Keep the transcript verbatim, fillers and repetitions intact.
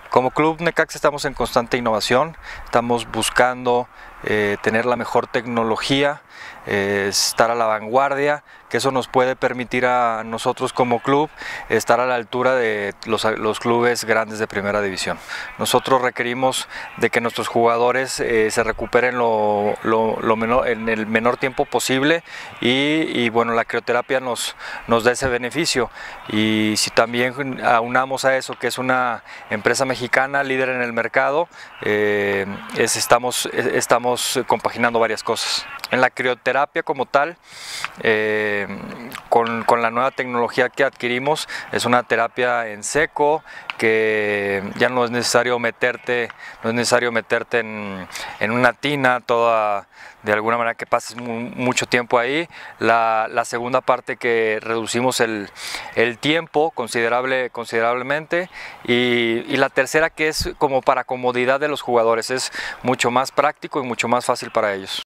Como Club Necaxa estamos en constante innovación, estamos buscando eh, tener la mejor tecnología, eh, estar a la vanguardia, que eso nos puede permitir a nosotros como club estar a la altura de los, los clubes grandes de primera división. Nosotros requerimos de que nuestros jugadores eh, se recuperen lo, lo, lo menor, en el menor tiempo posible y, y bueno, la crioterapia nos, nos da ese beneficio. Y si también aunamos a eso que es una empresa mexicana líder en el mercado, eh, es, estamos, estamos compaginando varias cosas. En la crioterapia como tal, eh, con, con la nueva tecnología que adquirimos, es una terapia en seco, que ya no es necesario meterte, no es necesario meterte en, en una tina toda, de alguna manera que pases mu mucho tiempo ahí. La, la segunda parte que reducimos el, el tiempo considerable, considerablemente y, y la tercera que es como para comodidad de los jugadores, es mucho más práctico y mucho más fácil para ellos.